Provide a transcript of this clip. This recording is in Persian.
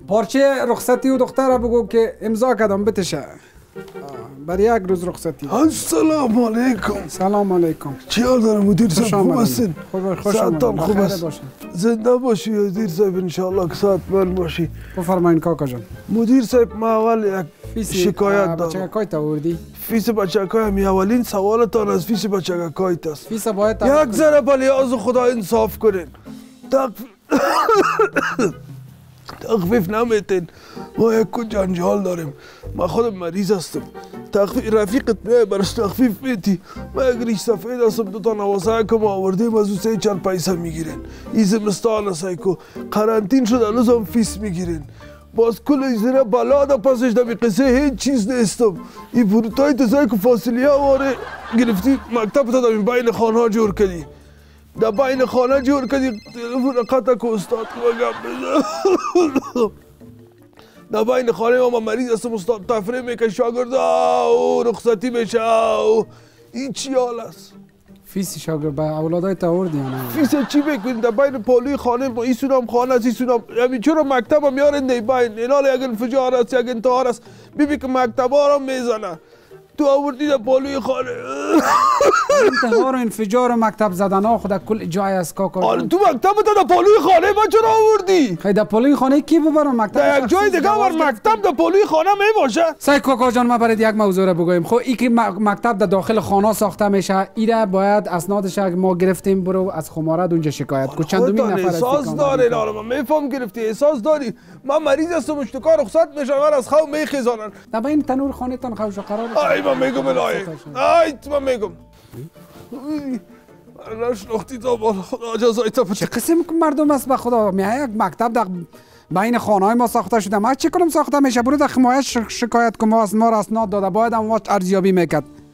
پارچه رخصتی و دختر بگو که امضا کردم بتشه. برای یک روز رخصتی. السلام علیکم. سلام علیکم. چی حال داره مدیر صاحب؟ خوب هستین؟ خوش آمدید. خوب است. زنده باشی مدیر صاحب، ان شاء الله که صحتمند باشی. بفرمایید کاکا جان. مدیر صاحب ما اول یک شکایت دارم. شکایت آوردی؟ فیس بچگاه می اولین سوالتان از فیس بچگاه است. فیس باید یک ذره به لحاظ خدا انصاف کنین. تخفیف نمیتین. ما یک جنجال داریم. ما خودم مریض هستم. رفیقت میای برش تخفیف میتی. ما یک ریش سفید هستم، 2 تا نواسه که ما آوردیم از او 3-4 پیسه میگیرین. این زمستان هست که قرنطین شده هنوز هم فیس میگیرین. باز کل ایزنه بلا دا پسش دا بی قصه هیچ چیز نیستم. این پروتای تزایی که فاصله واره گرفتی مکتب تا دا بین خانه ها جور کردی. دا بین خانه جور کردی تلفون قطع که استاد که بگم بزن. دا بین خانه ما مریض هستم، استاد تفریح میکن شاگرد رخصتی میشه. این چی حال است؟ فیس شاگرد به اولادای تا آوردی یا نه؟ فیس چی بکنید؟ در بین پالوی خانه ما ایسون هم خانه است، ایسون هم همین چرا مکتب هم یارن دی بین اینال یک انفجار است، یک انتحار است. بیبی که مکتب ها را میزنه تو آوردی در پالوی خانه. انتحار و انفجار و مکتب زدن ها خود کل جای است کاکا. تو مکتب در پالوی خانه ما چرا آوردی؟ خیلی در پالوی خانه کی ببرم مکتب؟ در یک جای دیگه ور مکتب در پالوی خانه می باشه. سعی کاکا جان ما برای یک موضوع را بگویم. خب این که مکتب در داخل خانه ساخته میشه، ایره باید اسنادش ما گرفتیم برو از خمارت اونجا شکایت کو. چندمین نفر احساس داره نه من میفهم گرفتی احساس داری. من مریض هستم اشتکار رخصت میشم من از خواب میخیزانن. در بین تنور خانه تان خوش قرار است. ای من میگم الهی. ای من میگم. نشناختی تا بالا خدا اجازه تا چه قسم مردم است به خدا. میای یک مکتب در بین خانه ما ساخته شده. ما چه کنم ساخته میشه؟ برو در حمایت شکایت کنم. ما را اسناد داده باید هم ارزیابی میکرد.